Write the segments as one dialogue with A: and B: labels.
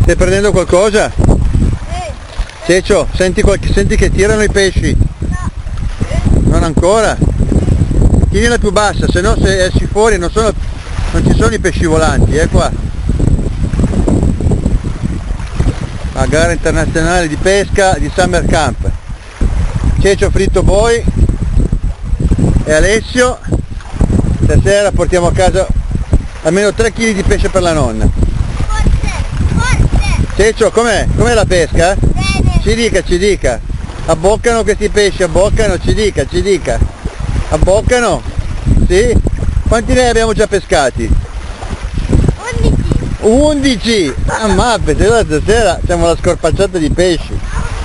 A: Stai prendendo qualcosa? Ceccio, senti che tirano i pesci? Non ancora? Tienila più bassa, se no se esci fuori non ci sono i pesci volanti, qua. La gara internazionale di pesca di Summer Camp. Ceccio, Fritto Boy e Alessio. Stasera portiamo a casa almeno 3 kg di pesce per la nonna. Ceccio, com'è? Com'è la pesca? Bene. Ci dica. Abboccano questi pesci, abboccano, ci dica. Abboccano? Sì? Quanti ne abbiamo già pescati?
B: 11.
A: 11! Ah, mappete, allora stasera siamo la scorpacciata di pesci.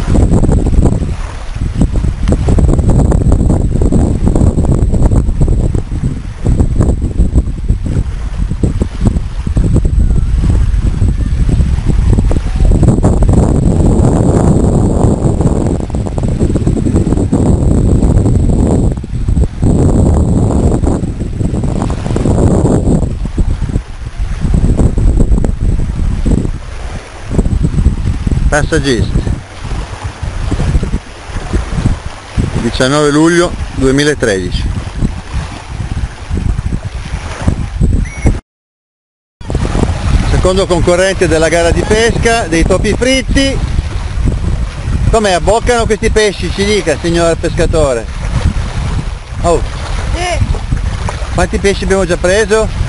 A: Passaggisti, 19 luglio 2013. Secondo concorrente della gara di pesca dei topi fritti. Com'è? Abboccano questi pesci? Ci dica, signor pescatore. Oh. Quanti pesci abbiamo già preso?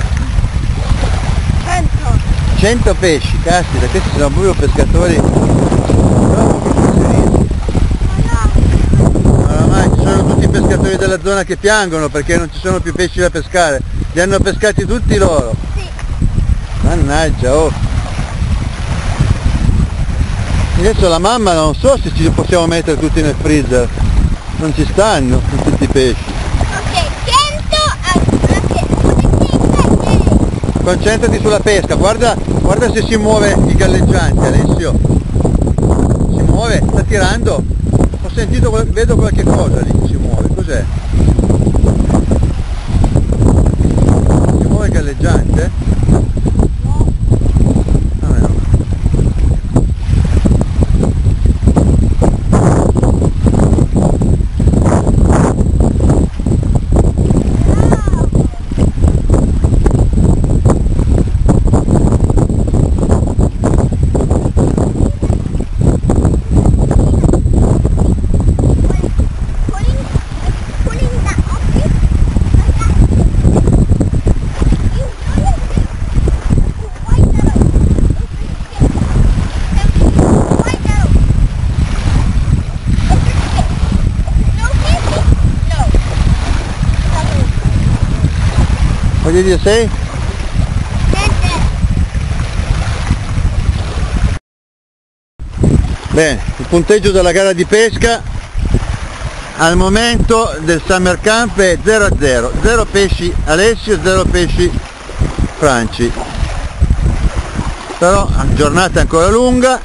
A: 100 pesci, caspita, questi sono proprio pescatori. Oramai ci sono tutti i pescatori della zona che piangono perché non ci sono più pesci da pescare. Li hanno pescati tutti loro.
B: Sì.
A: Mannaggia, oh. Adesso la mamma non so se ci possiamo mettere tutti nel freezer. Non ci stanno tutti i pesci. Concentrati sulla pesca, guarda se si muove il galleggiante, Alessio. Si muove, sta tirando. Ho sentito, vedo qualche cosa lì che si muove, cos'è? Si muove il galleggiante? Ah, no. What did you say? Bene, il punteggio della gara di pesca al momento del Summer Camp è 0-0, 0 pesci Alessio, 0 pesci Franci. Però la giornata è ancora lunga,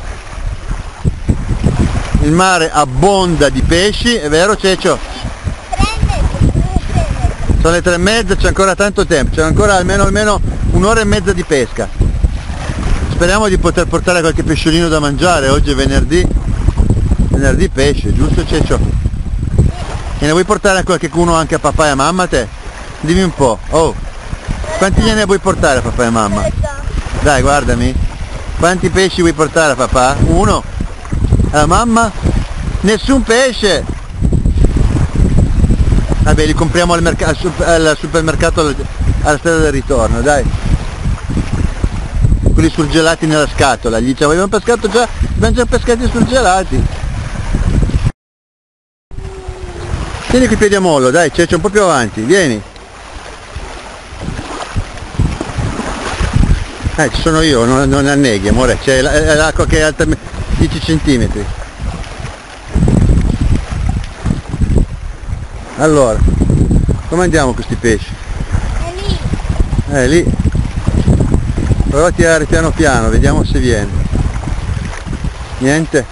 A: il mare abbonda di pesci, è vero Ceccio? Sono le 3:30, c'è ancora tanto tempo, c'è ancora almeno un'ora e mezza di pesca. Speriamo di poter portare qualche pesciolino da mangiare, oggi è venerdì pesce, giusto Ceccio? E ne vuoi portare qualcuno anche a papà e a mamma te? Dimmi un po', oh, quanti gliene vuoi portare a papà e a mamma? Dai, guardami, quanti pesci vuoi portare a papà? Uno? Alla mamma? Nessun pesce! Vabbè, li compriamo al supermercato alla strada del ritorno, dai. Quelli surgelati nella scatola, gli diciamo, abbiamo già pescati surgelati. Tieni qui i piedi a mollo, dai, c'è un po' più avanti, vieni. Ci sono io, non anneghi, amore, c'è l'acqua che è alta 10 centimetri. Allora, come andiamo questi pesci? È lì. Prova a tirare piano piano, vediamo se viene. Niente?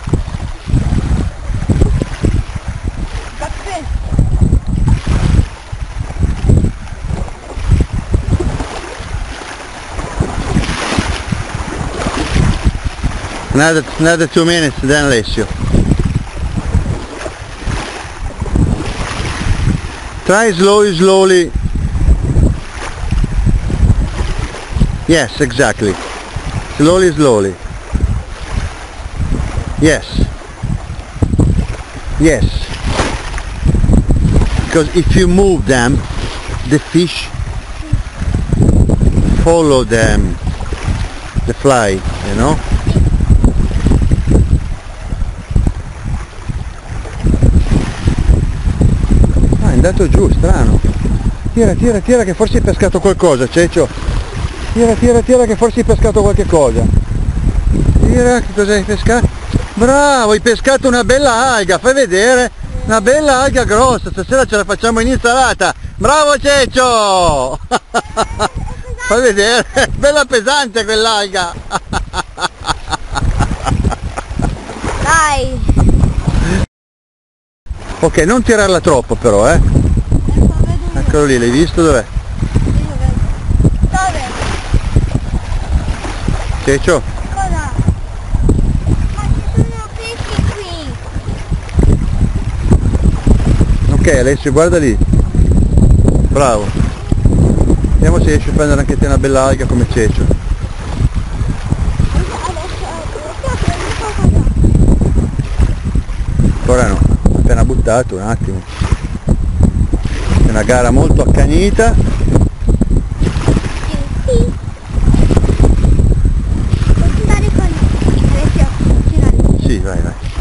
A: Another 2 minutes, then Alessio. Try slowly. Yes, exactly. Slowly. Yes. Because if you move them, the fish follow them, the fly, you know? Ah, è andato giù, strano. Tira che forse hai pescato qualcosa, Ceccio. Tira che forse hai pescato qualche cosa. Tira, che cosa hai pescato? Bravo, hai pescato una bella alga, fai vedere. Una bella alga grossa, stasera ce la facciamo in insalata. Bravo Ceccio! Fai vedere, bella pesante quell'alga.
B: Dai!
A: Ok, non tirarla troppo però, eh. Eccolo lì, l'hai visto? Dov'è?
B: Dove?
A: Ceccio?
B: Cosa? Ma ci sono pesci qui!
A: Ok, Alessio, guarda lì. Bravo. Vediamo se riesci a prendere anche te una bella alga come Ceccio. Ancora no, appena buttato, un attimo. È una gara molto accanita.
B: Sì. Posso andare con Alessio?
A: Sì, vai.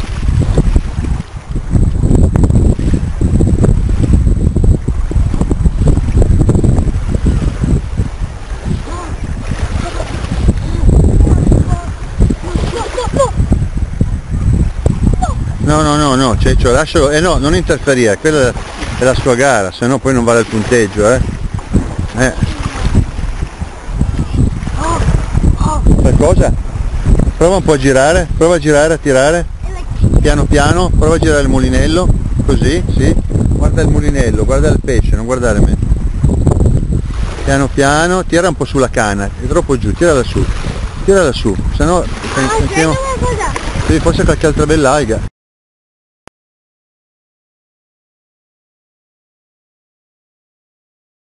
A: No, Ceccio, lascialo, no, non interferire, quella è la sua gara, se no poi non vale il punteggio, Qualcosa? Prova un po' a girare, prova a girare, a tirare, piano, prova a girare il mulinello, così, sì, guarda il mulinello, guarda il pesce, non guardare me. Piano, tira un po' sulla canna, è troppo giù, tirala su, se no sentiamo, sì, forse qualche altra bella alga.